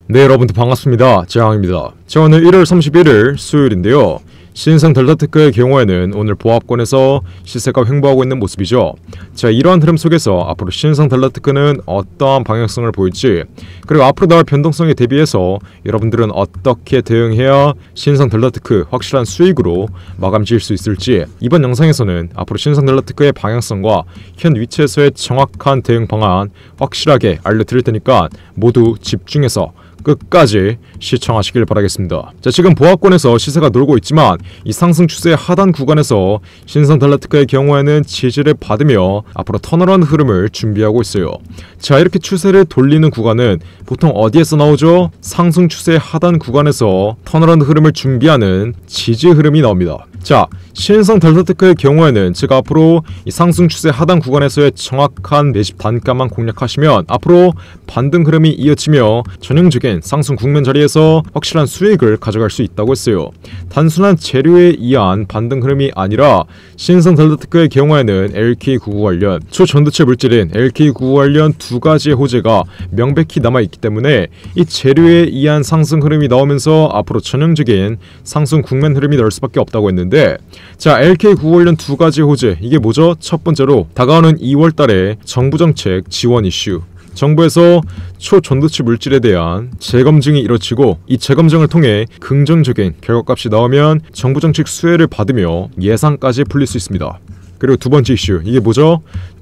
네, 여러분들 반갑습니다. 재앙입니다. 자, 오늘 1월 31일 수요일인데요. 신생 델타테크의 경우에는 오늘 보합권에서 시세가 횡보하고 있는 모습이죠. 자, 이러한 흐름 속에서 앞으로 신생 델타테크는 어떠한 방향성을 보일지, 그리고 앞으로 나올 변동성에 대비해서 여러분들은 어떻게 대응해야 신생 델타테크 확실한 수익으로 마감 지을 수 있을지, 이번 영상에서는 앞으로 신생 델타테크의 방향성과 현 위치에서의 정확한 대응 방안 확실하게 알려드릴 테니까 모두 집중해서 끝까지 시청하시길 바라겠습니다. 자, 지금 보합권에서 시세가 놀고 있지만 이 상승 추세의 하단 구간에서 신생 델타테크의 경우에는 지지를 받으며 앞으로 턴어라운드 흐름을 준비하고 있어요. 자, 이렇게 추세를 돌리는 구간은 보통 어디에서 나오죠? 상승 추세의 하단 구간에서 턴어라운드 흐름을 준비하는 지지 흐름이 나옵니다. 자, 신생 델타테크의 경우에는 제가 앞으로 이 상승 추세 하단 구간에서의 정확한 매집 단가만 공략하시면 앞으로 반등 흐름이 이어지며 전형적인 상승 국면 자리에서 확실한 수익을 가져갈 수 있다고 했어요. 단순한 재료에 의한 반등 흐름이 아니라 신생 델타테크의 경우에는 LK99 관련 초전도체 물질인 LK99 관련 두 가지의 호재가 명백히 남아있기 때문에 이 재료에 의한 상승 흐름이 나오면서 앞으로 전형적인 상승 국면 흐름이 나올 수밖에 없다고 했는데, 자, LK99 관련 두 가지 호재, 이게 뭐죠? 첫 번째로 다가오는 2월달에 정부정책 지원 이슈, 정부에서 초전도체 물질에 대한 재검증이 이뤄지고 이 재검증을 통해 긍정적인 결과값이 나오면 정부정책 수혜를 받으며 예상까지 풀릴 수 있습니다. 그리고 두 번째 이슈, 이게 뭐죠?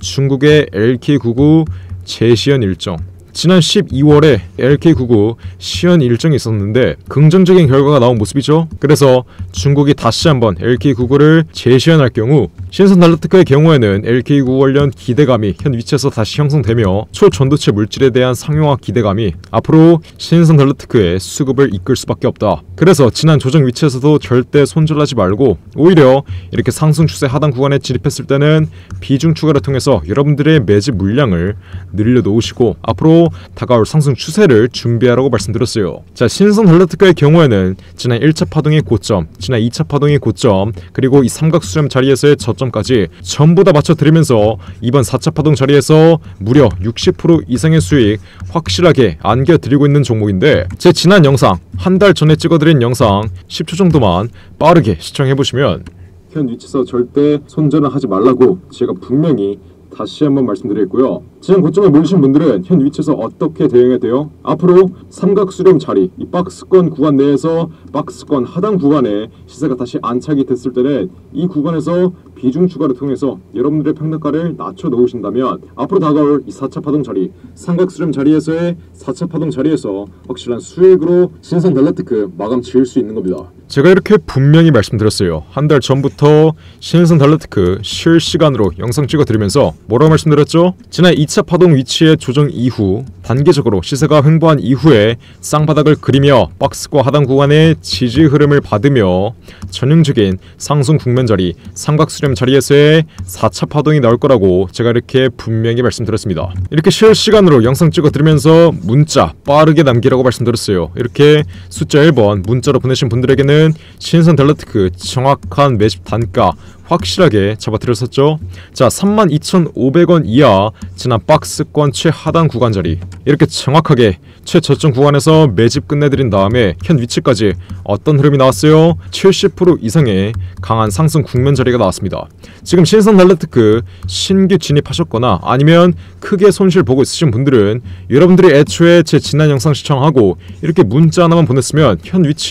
중국의 LK99 재시연 일정. 지난 12월에 LK99 시연 일정이 있었는데 긍정적인 결과가 나온 모습이죠. 그래서 중국이 다시 한번 LK99를 재시연할 경우 신생 델타테크의 경우에는 LK99 관련 기대감이 현 위치에서 다시 형성되며 초전도체 물질에 대한 상용화 기대감이 앞으로 신생 델타테크의 수급을 이끌 수밖에 없다. 그래서 지난 조정 위치에서도 절대 손절하지 말고 오히려 이렇게 상승 추세 하단 구간에 진입했을 때는 비중 추가를 통해서 여러분들의 매집 물량을 늘려놓으시고 앞으로 다가올 상승 추세를 준비하라고 말씀드렸어요. 자, 신생 델타테크의 경우에는 지난 1차 파동의 고점, 지난 2차 파동의 고점, 그리고 이 삼각수렴 자리에서의 저점까지 전부 다 맞춰드리면서 이번 4차 파동 자리에서 무려 60% 이상의 수익 확실하게 안겨드리고 있는 종목인데, 제 지난 영상, 한 달 전에 찍어드린 영상 10초 정도만 빠르게 시청해보시면 현 위치에서 절대 손절은 하지 말라고 제가 분명히 다시 한번 말씀드리겠고요. 지난 고점에 몰리신 분들은 현 위치에서 어떻게 대응해야 돼요? 앞으로 삼각수렴 자리, 이 박스권 구간 내에서 박스권 하단 구간에 시세가 다시 안착이 됐을 때는 이 구간에서 비중 추가를 통해서 여러분들의 평단가를 낮춰 놓으신다면 앞으로 다가올 이 4차 파동 자리, 삼각수렴 자리에서의 4차 파동 자리에서 확실한 수익으로 신생 델타테크 마감 지을 수 있는 겁니다. 제가 이렇게 분명히 말씀드렸어요. 한 달 전부터 신생 델타테크 실시간으로 영상 찍어드리면서 뭐라고 말씀드렸죠? 지난 2차 파동 위치의 조정 이후 단계적으로 시세가 횡보한 이후에 쌍바닥을 그리며 박스권 하단 구간의 지지 흐름을 받으며 전형적인 상승 국면 자리, 삼각수렴 자리에서의 4차 파동이 나올 거라고 제가 이렇게 분명히 말씀드렸습니다. 이렇게 실시간으로 영상 찍어드리면서 문자 빠르게 남기라고 말씀드렸어요. 이렇게 숫자 1번 문자로 보내신 분들에게는 신생 델타테크 정확한 매집 단가 확실하게 잡아드렸었죠. 자, 32,500원 이하 지난 박스권 최하단 구간 자리, 이렇게 정확하게 최저점 구간에서 매집 끝내드린 다음에 현 위치까지 어떤 흐름이 나왔어요? 70% 이상의 강한 상승 국면 자리가 나왔습니다. 지금 신생 델타테크 신규 진입하셨거나 아니면 크게 손실 보고 있으신 분들은 여러분들이 애초에 제 지난 영상 시청하고 이렇게 문자 하나만 보냈으면 현 위치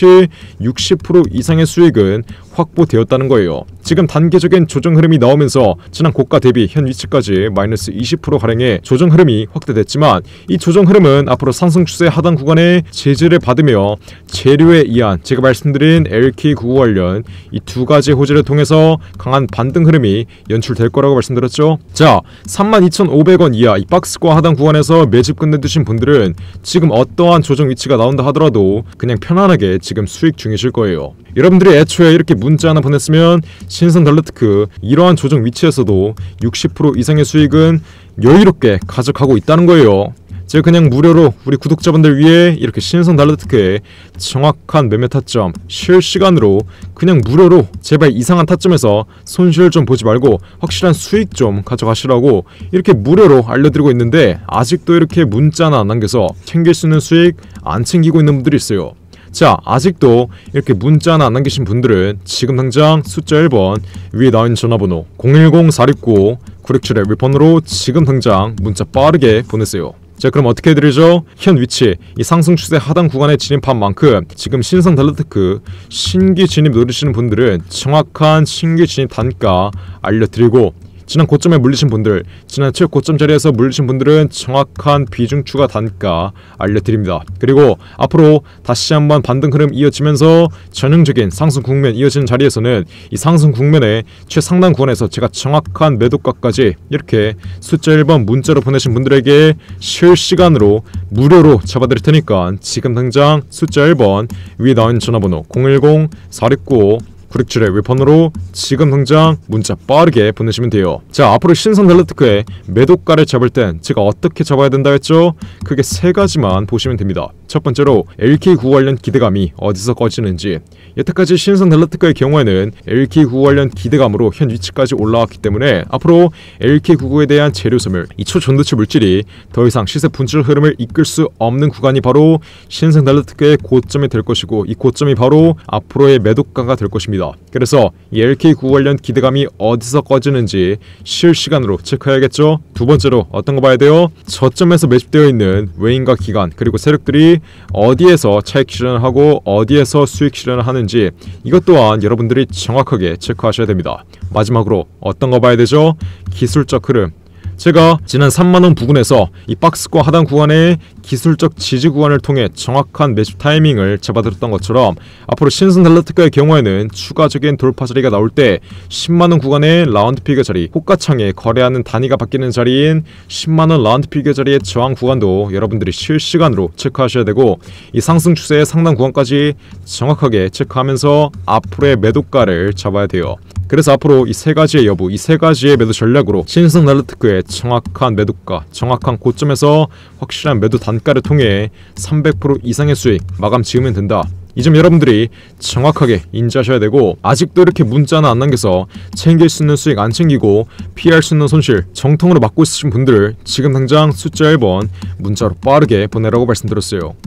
60% 이상의 수익은 확보되었다는 거예요. 지금 단계적인 조정 흐름이 나오면서 지난 고가 대비 현 위치까지 마이너스 20%가량의 조정 흐름이 확대됐지만 이 조정 흐름은 앞으로 상승 추세 하단 구간에 제재를 받으며 재료에 의한 제가 말씀드린 LK99 관련 이 두 가지 호재를 통해서 강한 반등 흐름이 연출될 거라고 말씀드렸죠. 자, 32,500원 이하 이 박스권 하단 구간에서 매집 끝내두신 분들은 지금 어떠한 조정 위치가 나온다 하더라도 그냥 편안하게 지금 수익 중이실 거예요. 여러분들이 애초에 이렇게 문자 하나 보냈으면 신생 델타테크 이러한 조정 위치에서도 60% 이상의 수익은 여유롭게 가져가고 있다는 거예요. 제가 그냥 무료로 우리 구독자분들 위해 이렇게 신성 달러테크의 정확한 매매 타점 실시간으로 그냥 무료로 제발 이상한 타점에서 손실 좀 보지 말고 확실한 수익 좀 가져가시라고 이렇게 무료로 알려드리고 있는데 아직도 이렇게 문자나 안 남겨서 챙길 수 있는 수익 안 챙기고 있는 분들이 있어요. 자, 아직도 이렇게 문자나 안 남기신 분들은 지금 당장 숫자 1번 위에 나와 있는 전화번호 010-469-9671 윗번호로 지금 당장 문자 빠르게 보내세요. 자, 그럼 어떻게 해드리죠? 현 위치 이 상승 추세 하단 구간에 진입한 만큼 지금 신성 달러테크 신규 진입 노리시는 분들은 정확한 신규 진입 단가 알려드리고 지난 고점에 물리신 분들, 지난 최고점 자리에서 물리신 분들은 정확한 비중 추가 단가 알려드립니다. 그리고 앞으로 다시 한번 반등 흐름 이어지면서 전형적인 상승 국면 이어지는 자리에서는 이 상승 국면의 최상단 구간에서 제가 정확한 매도가까지 이렇게 숫자 1번 문자로 보내신 분들에게 실시간으로 무료로 잡아드릴 테니까 지금 당장 숫자 1번 위에 나온 전화번호 010-469 9671 윗번호로 지금 당장 문자 빠르게 보내시면 돼요. 자, 앞으로 신성 달러테크의 매도가를 잡을 땐 제가 어떻게 잡아야 된다 했죠? 크게 세 가지만 보시면 됩니다. 첫 번째로 LK9 관련 기대감이 어디서 꺼지는지. 여태까지 신성 달러테크의 경우에는 LK9 관련 기대감으로 현 위치까지 올라왔기 때문에 앞으로 LK99에 대한 재료 소멸, 이 초전도체 물질이 더 이상 시세 분출 흐름을 이끌 수 없는 구간이 바로 신성 달러테크의 고점이 될 것이고 이 고점이 바로 앞으로의 매도가가 될 것입니다. 그래서 이 LK9 관련 기대감이 어디서 꺼지는지 실시간으로 체크해야겠죠. 두 번째로 어떤 거 봐야 돼요? 저점에서 매집되어 있는 외인과 기관 그리고 세력들이 어디에서 차익 실현을 하고 어디에서 수익 실현을 하는지 이것 또한 여러분들이 정확하게 체크하셔야 됩니다. 마지막으로 어떤 거 봐야 되죠? 기술적 흐름. 제가 지난 3만원 부근에서 이 박스권 하단 구간의 기술적 지지 구간을 통해 정확한 매집 타이밍을 잡아들었던 것처럼 앞으로 신성 달러테크의 경우에는 추가적인 돌파 자리가 나올 때 10만원 구간의 라운드 피겨 자리, 호가창에 거래하는 단위가 바뀌는 자리인 10만원 라운드 피겨 자리의 저항 구간도 여러분들이 실시간으로 체크하셔야 되고 이 상승 추세의 상단 구간까지 정확하게 체크하면서 앞으로의 매도가를 잡아야 돼요. 그래서 앞으로 이 세 가지의 여부, 이 세 가지의 매도 전략으로 신성 달러테크의 정확한 매도가, 정확한 고점에서 확실한 매도 단가를 통해 300% 이상의 수익 마감 지으면 된다. 이 점 여러분들이 정확하게 인지하셔야 되고 아직도 이렇게 문자나 안 남겨서 챙길 수 있는 수익 안 챙기고 피할 수 있는 손실 정통으로 막고 있으신 분들 지금 당장 숫자 1번 문자로 빠르게 보내라고 말씀드렸어요.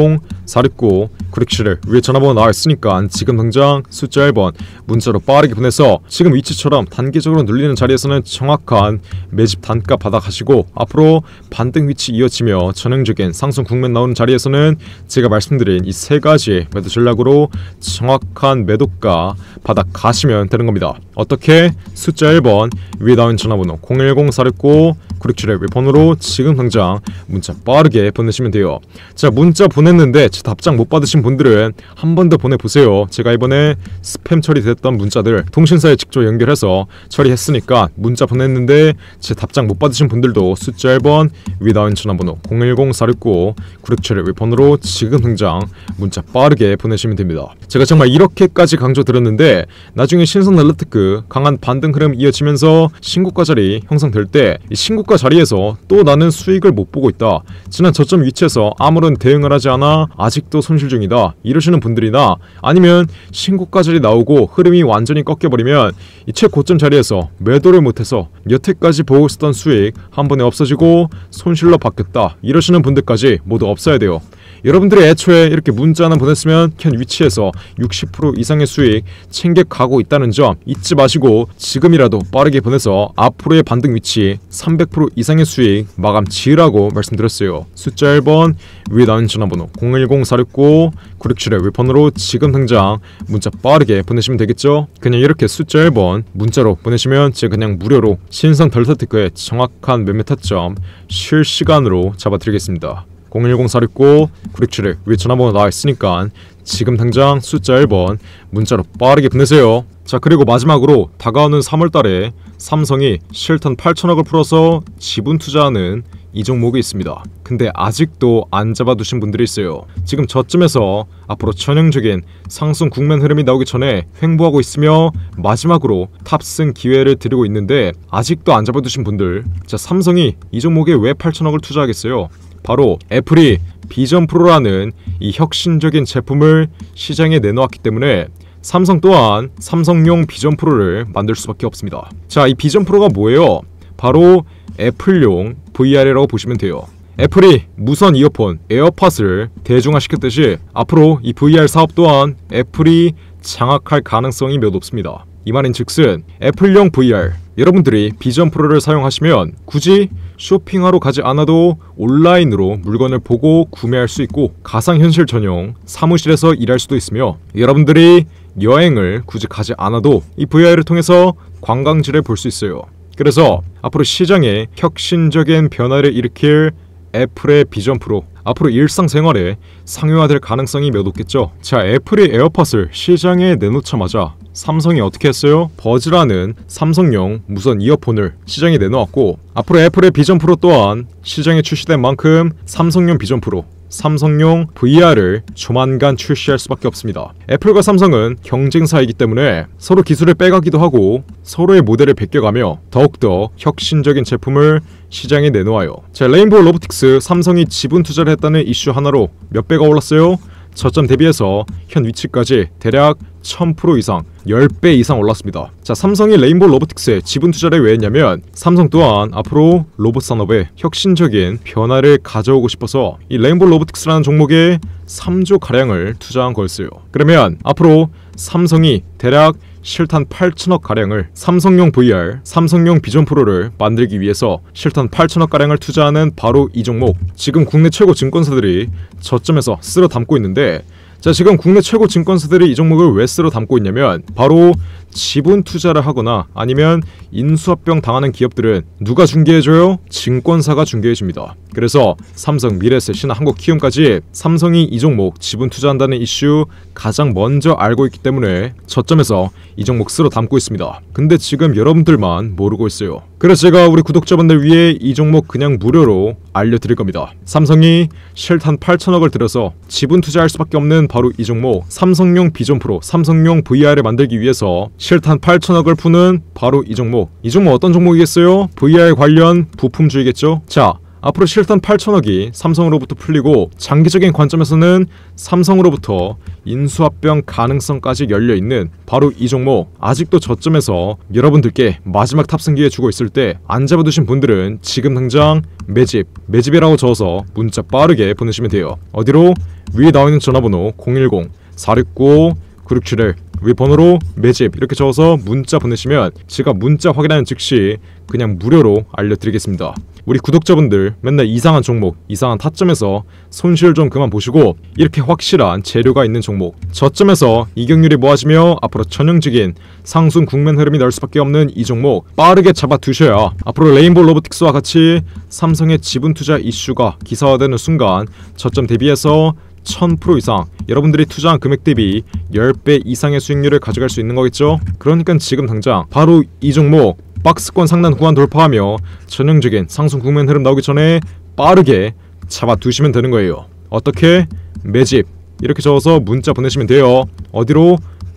010-469-9671 위에 전화번호 나와 있으니까 지금 당장 숫자 1번 문자로 빠르게 보내서 지금 위치처럼 단기적으로 눌리는 자리에서는 정확한 매집 단가 받아가시고 앞으로 반등 위치 이어지며 전형적인 상승 국면 나오는 자리에서는 제가 말씀드린 이 세 가지의 매도 전략으로 정확한 매도가 받아 가시면 되는 겁니다. 어떻게? 숫자 1번 위에 나온 전화번호 010-469-9671 윗번호로 지금 당장 문자 빠르게 보내시면 돼요. 자, 문자 보냈는데 제 답장 못 받으신 분들은 한 번 더 보내보세요. 제가 이번에 스팸 처리됐던 문자들 통신사에 직접 연결해서 처리했으니까 문자 보냈는데 제 답장 못 받으신 분들도 숫자 1번 위에 나온 전화번호 010-469-9671 윗번호로 지금 당장 문자 빠르게 보내시면 됩니다. 제가 정말 이렇게까지 강조드렸는데 나중에 신성 달러테크 강한 반등 흐름 이어지면서 신고가 자리 형성될 때 이 신고가 자리에서 또 나는 수익을 못 보고 있다. 지난 저점 위치에서 아무런 대응을 하지 않아 아직도 손실 중이다. 이러시는 분들이나 아니면 신고가 자리 나오고 흐름이 완전히 꺾여버리면 이 최고점 자리에서 매도를 못해서 여태까지 보고 있었던 수익 한 번에 없어지고 손실로 바뀌었다. 이러시는 분들까지 모두 없어야 돼요. 여러분들이 애초에 이렇게 문자 하나 보냈으면 현 위치에서 60% 이상의 수익 챙겨가고 있다는 점 잊지 마시고 지금이라도 빠르게 보내서 앞으로의 반등 위치 300% 이상의 수익 마감 지으라고 말씀드렸어요. 숫자 1번 위에 나온 전화번호 010-469-9671 윗번호로 지금 당장 문자 빠르게 보내시면 되겠죠? 그냥 이렇게 숫자 1번 문자로 보내시면 제가 그냥 무료로 신성 달러테크의 정확한 매매 타점 실시간으로 잡아드리겠습니다. 010-469-9671 위에 전화번호 나와 있으니까 지금 당장 숫자 1번 문자로 빠르게 보내세요. 자, 그리고 마지막으로 다가오는 3월달에 삼성이 실탄 8천억을 풀어서 지분 투자하는 이 종목이 있습니다. 근데 아직도 안 잡아두신 분들이 있어요. 지금 저쯤에서 앞으로 전형적인 상승 국면 흐름이 나오기 전에 횡보하고 있으며 마지막으로 탑승 기회를 드리고 있는데 아직도 안 잡아두신 분들, 자, 삼성이 이 종목에 왜 8천억을 투자하겠어요? 바로 애플이 비전 프로라는 이 혁신적인 제품을 시장에 내놓았기 때문에 삼성 또한 삼성용 비전 프로를 만들 수밖에 없습니다. 자, 이 비전 프로가 뭐예요? 바로 애플용 VR이라고 보시면 돼요. 애플이 무선 이어폰 에어팟을 대중화시켰듯이 앞으로 이 VR 사업 또한 애플이 장악할 가능성이 몇 없습니다. 이 말인즉슨 애플용 VR, 여러분들이 비전 프로를 사용하시면 굳이 쇼핑하러 가지 않아도 온라인으로 물건을 보고 구매할 수 있고 가상현실 전용 사무실에서 일할 수도 있으며 여러분들이 여행을 굳이 가지 않아도 이 VR을 통해서 관광지를 볼 수 있어요. 그래서 앞으로 시장에 혁신적인 변화를 일으킬 애플의 비전 프로, 앞으로 일상생활에 상용화될 가능성이 몇 없겠죠. 자, 애플이 에어팟을 시장에 내놓자마자 삼성이 어떻게 했어요? 버즈라는 삼성용 무선 이어폰을 시장에 내놓았고, 앞으로 애플의 비전 프로 또한 시장에 출시된 만큼 삼성용 비전 프로, 삼성용 VR을 조만간 출시할 수밖에 없습니다. 애플과 삼성은 경쟁사이기 때문에 서로 기술을 빼가기도 하고 서로의 모델을 베껴가며 더욱더 혁신적인 제품을 시장에 내놓아요. 자, 레인보우 로보틱스 삼성이 지분 투자를 했다는 이슈 하나로 몇 배가 올랐어요? 저점 대비해서 현 위치까지 대략 1000% 이상, 10배 이상 올랐습니다. 자, 삼성이 레인보우 로보틱스에 지분 투자를 왜 했냐면 삼성 또한 앞으로 로봇 산업에 혁신적인 변화를 가져오고 싶어서 이 레인보우 로보틱스라는 종목에 3조 가량을 투자한 거였어요. 그러면 앞으로 삼성이 대략 실탄 8천억 가량을 삼성용 VR, 삼성용 비전 프로를 만들기 위해서 실탄 8천억 가량을 투자하는 바로 이 종목, 지금 국내 최고 증권사들이 저점에서 쓸어 담고 있는데, 자, 지금 국내 최고 증권사들이 이 종목을 왜 쓸어 담고 있냐면 바로 지분 투자를 하거나 아니면 인수합병 당하는 기업들은 누가 중개해줘요? 증권사가 중개해줍니다. 그래서 삼성, 미래에셋, 신한, 한국키움까지 삼성이 이 종목 지분 투자한다는 이슈 가장 먼저 알고 있기 때문에 저점에서 이 종목 쓸어 담고 있습니다. 근데 지금 여러분들만 모르고 있어요. 그래서 제가 우리 구독자분들 위해 이 종목 그냥 무료로 알려드릴 겁니다. 삼성이 실탄 8천억을 들여서 지분 투자할 수밖에 없는 바로 이 종목, 삼성용 비전 프로, 삼성용 VR을 만들기 위해서 실탄 8천억을 푸는 바로 이 종목. 이 종목 어떤 종목이겠어요? VR 관련 부품주이겠죠? 자, 앞으로 실탄 8천억이 삼성으로부터 풀리고 장기적인 관점에서는 삼성으로부터 인수합병 가능성까지 열려있는 바로 이 종목, 아직도 저점에서 여러분들께 마지막 탑승기회 주고 있을 때 안 잡아두신 분들은 지금 당장 매집이라고 적어서 문자 빠르게 보내시면 돼요. 어디로? 위에 나와있는 전화번호 010-469-9671 위 번호로 매집 이렇게 적어서 문자 보내시면 제가 문자 확인하는 즉시 그냥 무료로 알려드리겠습니다. 우리 구독자분들 맨날 이상한 종목, 이상한 타점에서 손실 좀 그만 보시고 이렇게 확실한 재료가 있는 종목, 저점에서 이격률이 모아지며 앞으로 전형적인 상승 국면 흐름이 나올 수밖에 없는 이 종목 빠르게 잡아두셔야 앞으로 레인보우 로보틱스와 같이 삼성의 지분 투자 이슈가 기사화되는 순간 저점 대비해서 1000% 이상, 여러분들이 투자한 금액 대비 10배 이상의 수익률을 가져갈 수 있는 거겠죠? 그러니까 지금 당장 바로 이 종목 박스권 상단 구간 돌파하며 전형적인 상승 국면 흐름 나오기 전에 빠르게 잡아두시면 되는 거예요. 어떻게? 매집 이렇게 적어서 문자 보내시면 돼요. 어디로?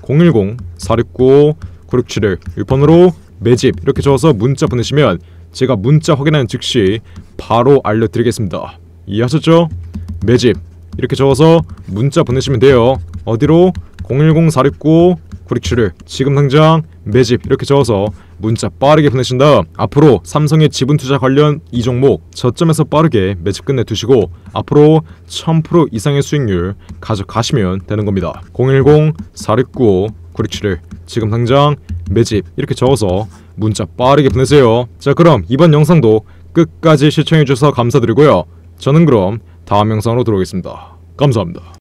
010-469-9671 1번으로 매집 이렇게 적어서 문자 보내시면 제가 문자 확인하는 즉시 바로 알려드리겠습니다. 이해하셨죠? 매집 이렇게 적어서 문자 보내시면 돼요. 어디로? 010-469-9671 지금 당장 매집 이렇게 적어서 문자 빠르게 보내신 다음 앞으로 삼성의 지분 투자 관련 이 종목 저점에서 빠르게 매집 끝내 두시고 앞으로 1000% 이상의 수익률 가져가시면 되는 겁니다. 010-469-9671 지금 당장 매집 이렇게 적어서 문자 빠르게 보내세요. 자, 그럼 이번 영상도 끝까지 시청해주셔서 감사드리고요. 저는 그럼 다음 영상으로 돌아오겠습니다. 감사합니다.